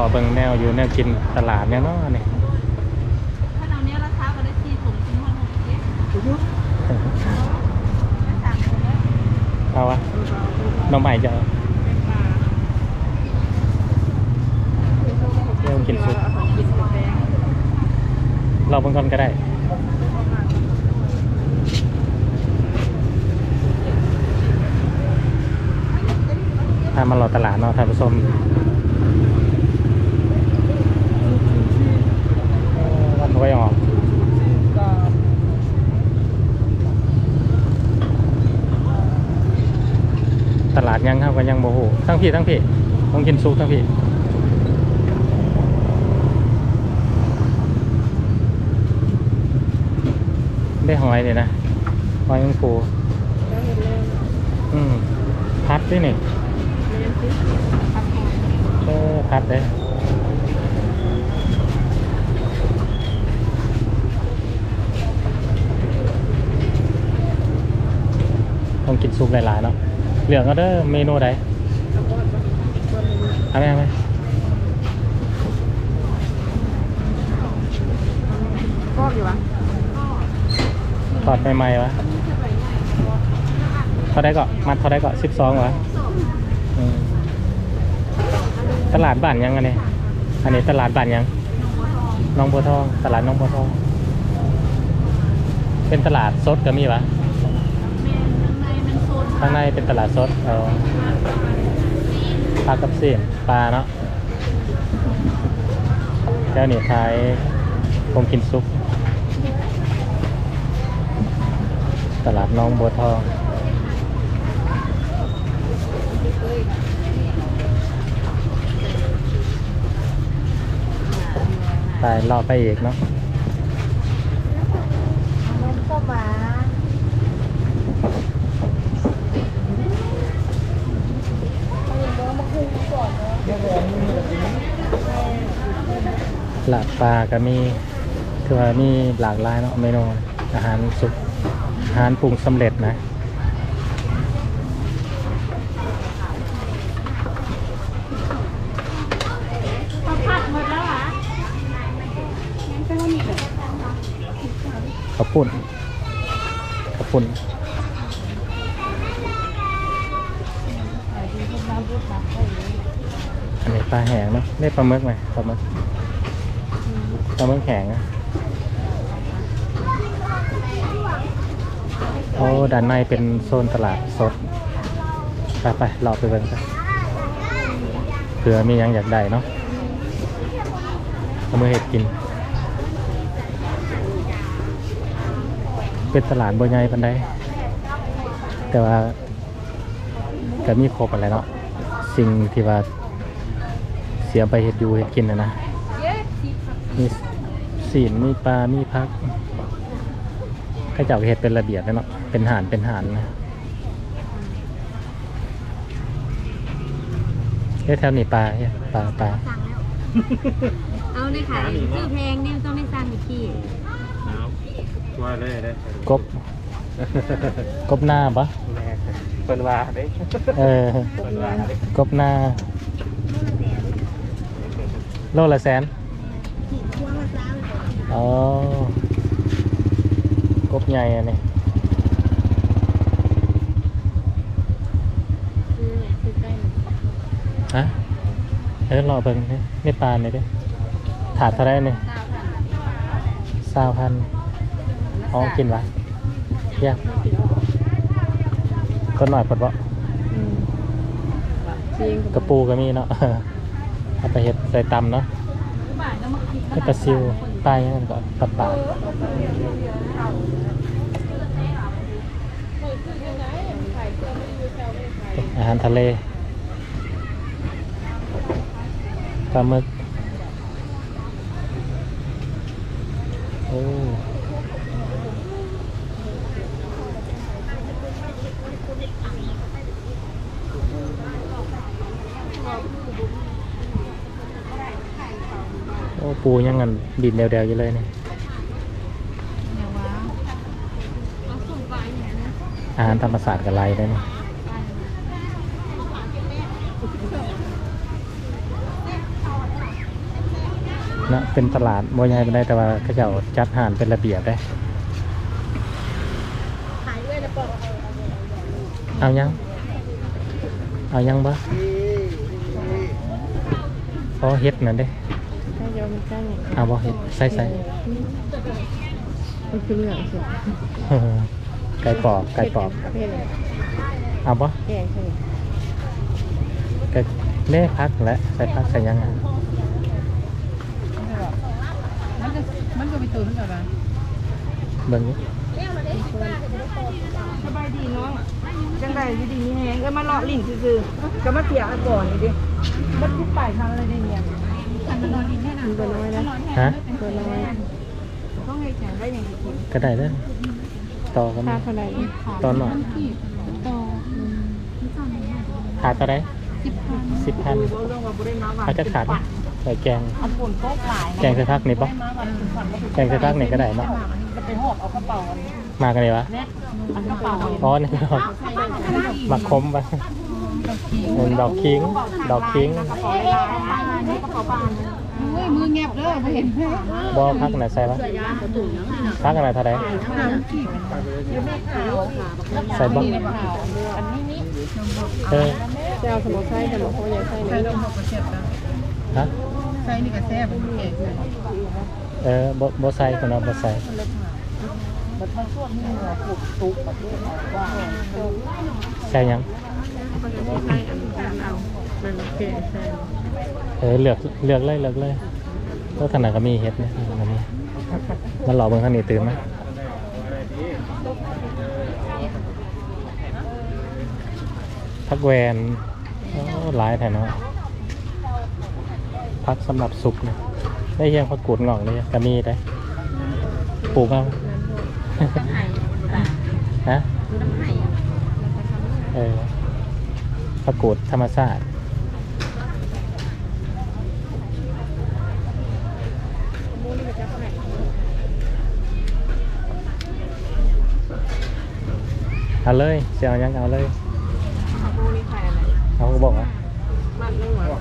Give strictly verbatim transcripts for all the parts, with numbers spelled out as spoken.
เบิ่งแนวอยู่แนวกินตลาดเนี่ยเนาะนี่ถ้าเราเนี้ยราคาก็ได้สี่ถุงถึงห้องหกสิบสั่งคนละเอาวะน้องใหม่จะเดี๋ยวกินซุปเราเบิ่งก่อนก็ได้ถ้ามารอตลาดเนาะท่านผู้ชมวันก็ยังออกตลาดยังครับก็ยังโมโหทั้งพี่ทั้งพี่ต้องกินซุปทั้งพี่ได้หอยเลยนะหอยมังปูอืมพัดด้วยนี่เออพัดเลยต้องกินซุปหลายๆเนาะเหลืองก็เด้อเมนูใดเอาไหมเอาไหมก็อยู่วะทอดใหม่ๆวะเท่าได้ก็มัดเท่าได้ก็สิบสองวะตลาดบ้านยังอันนี้อันนี้ตลาดบ้านยังน้องบัวทองตลาดน้องบัวทองเป็นตลาดสดก็มีวะข้างในเป็นตลาดสดเออปลากับเสียนปลาเนาะเจ้านี่ขายคงกินซุปตลาดน้องบัวทองไปรอไปอีกเนาะน้ำส้มหวานหลากปลาก็มีคือว่ามีหลากหลายเนาะเมนูอาหารสุกอาหารปรุงสำเร็จนะผัดหมดแล้วเหรอข้าวปุ้นข้าวปุ้นอันนี้ปลาแห้งเนาะได้ปลาหมึกไหมปลาหมึกปลาหมึกแห้งนะโอ้ด้านในเป็นโซนตลาดสดไปไปรอไปเบิ่งกันเผื่อมียังอยากได้เนาะเอามือเห็ดกินเป็นตลาดบัวใหญ่ปันได้แต่ว่าก็มีครบอะไรเนาะสิ่งที่ว่าเสียไปเห็ดอยู่เห็ดกินนะนะมีศีลมีปลามีพักข้าเจ้าเห็ดเป็นระเบียบเนาะเป็นหานเป็นหานนะเฮ้ยแถวนี้ปลาเนี่ยปลาปลาเอาเลยค่ะซื้อแพงเนี่ยต้องได้สั่งอีกทีว่าเลยได้กบกบหน้าปะเป็นว่าได้เออกบหน้าโลละแสนอ๋อกบใหญ่อันนี้ฮะเออรอเบิ่งนี่นี่ปลาเนี่ยดิถาดเท่าไรเนี่ยสามพันอ๋อกินวะเยี่ยมก็หน่อยปลดบ่กระปูก็มีเนาะเอาไปเห็ดใส่ตำเนาะให้ปลาซิวปลาอย่างนั้นก็ปลาปลาอาหารทะเลปลาหมึกโอ้โอ้ปูยังงั้นดินเดียวๆอยู่เลยเนี่ยอาหารธรรมศาสตร์กับไรได้ไหมนะเป็นตลาดบ่ใหญ่ไม่ได้แต่ว่าเขาเจ้าจัดหานเป็นระเบียบได้เอายังเอายังบ่อ๋อเฮ็ดนั่นเด้เอาบ่เฮ็ดใส่ใส่มันคือเรื่องสิไก่ปอบไก่ปอบเอาบ่แกงใช่ไก่เล่พักและใส่พักใส่ยังไงมันก็มันก็ไปตื่นขึ้นมาเบิ่งนี้สบายดีน้องจังได้ดีดีนี่แฮงก็มาเลาะลิ่นซื่อๆก็มาเปียกก่อนนี่ดิมันทุกป่ายทางอะไรได้เนี่ยมันนอนดินแค่นั้นตัวน้อยนะฮะตัวน้อยต้องให้แข็งได้อย่างกินก็ได้เด้อต่อกันค่าเท่าไหร่ตอนหน่อยต่อขาดเท่าไหร่สิบพันดูเรื่องว่าบ่ได้มาว่าเขาจะขาดใส่แกงอันฝนตกหลายแกงใส่พักนี่ปะแกงใส่พักนี่ก็ได้เนาะจะไปหอบเอากระเป๋าอันนี้มากันเลยวะอันกระเป๋าอ๋อนี่เหรอมาคมปะมันดอกคิงดอกคิงกระเป๋าลายนี่กระเป๋าบ้านเฮ้ยมือแงบเด้อไม่เห็นแม่บอพักไหนใส่ปะพักไหนเท่าไหร่ใส่บ้างเออเจ้าสมุนไพรแต่หลวงพ่อใหญ่ใส่ใส่นี่ลงหกกระเจ็บนะฮะใส่นี่กระแซ่บมันแก่เลยเออบอบใส่คนเอาบอใส่มันทั้งช่วงนี้หัวปุกตุกแบบนี้ว่าใส่ยังใส่อันนั้นเอามันแก่ใส่เออเลือกเลือกเลยเลือกเลยก็ขนาดก็มีเฮ็ดนะอันนี้มันหล่อเบิ่งข้างนี้ตื่นไหมพักแวนโอ้หลายแถวเนาะพักสำหรับสุกนะได้ยังพักกูดงอกเลยก็มีได้ปลูกเอาฮะเออพักกูดธรรมชาติเอาเลยเสียยังเอาเลยเอาปูนี่ใส่อะไรเขาก็บอกว่ามันนึงหรอ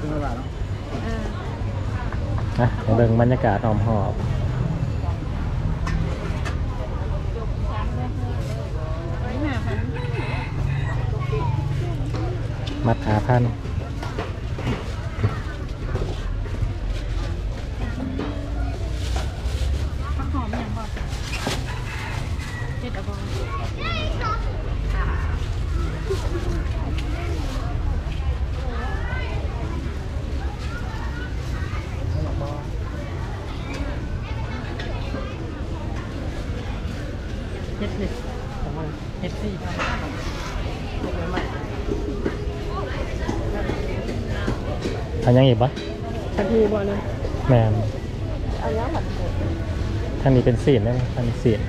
นะเดี๋ยวเบิ่งบรรยากาศหอมหอบมัดหาพันเฮ็ดเลยเฮ็ดสี่เอายังอีกปะทันทีบ่เลยแมนเอาแล้วผัดท่านนี้เป็นสีนได้ไหมท่านนี้สีน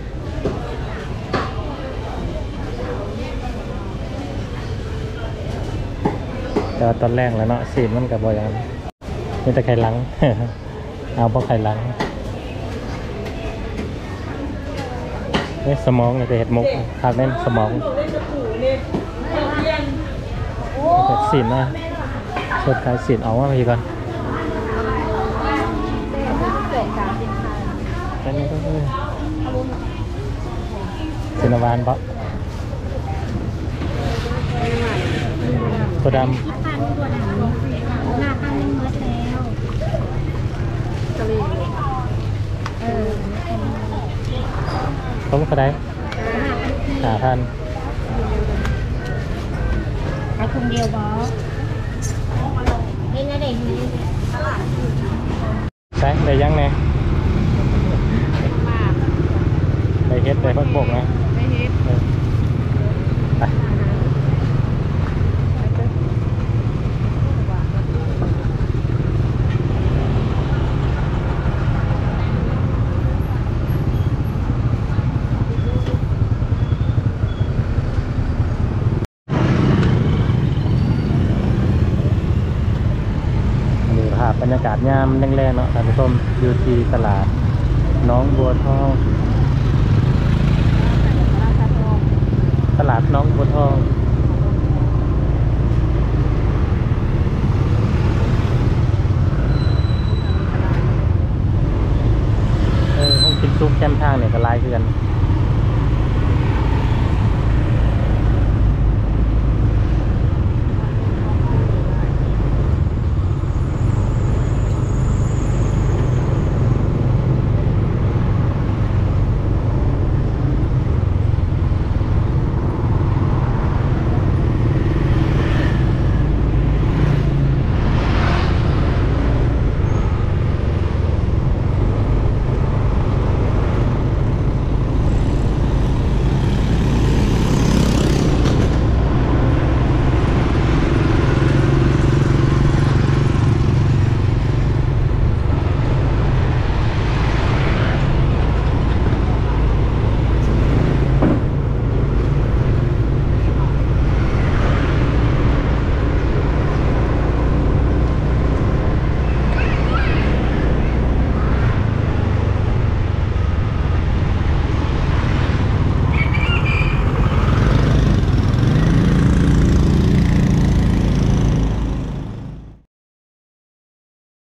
แต่ว่าตอนแรกแล้วเนาะสีนมันกับบอยังนี่แต่ไข่ลัง เอาเพราะไข่ลังนี่สมองเลยจะเห็ดมุกทางเล่นสมองเห็ดสีนนะสดขายสีนเอามาพี่ก่อนอันนี้ก็คือสีนวานปะตัวดำพันตัวหนังหน้าพันนึงเมื่อแล้วกะหรี่เออต้มกระไดหาพันเอาคนเดียวบอสเล่นอะไรอยู่ใช่ได้ยังไงได้เฮ็ดได้พักบกนะไม่เฮ็ดเออไปนี่ภาพบรรยากาศยามแรงๆเนาะท่านผู้ชมอยู่ที่ตลาดน้องบัวทองตลาดน้องบัวทอง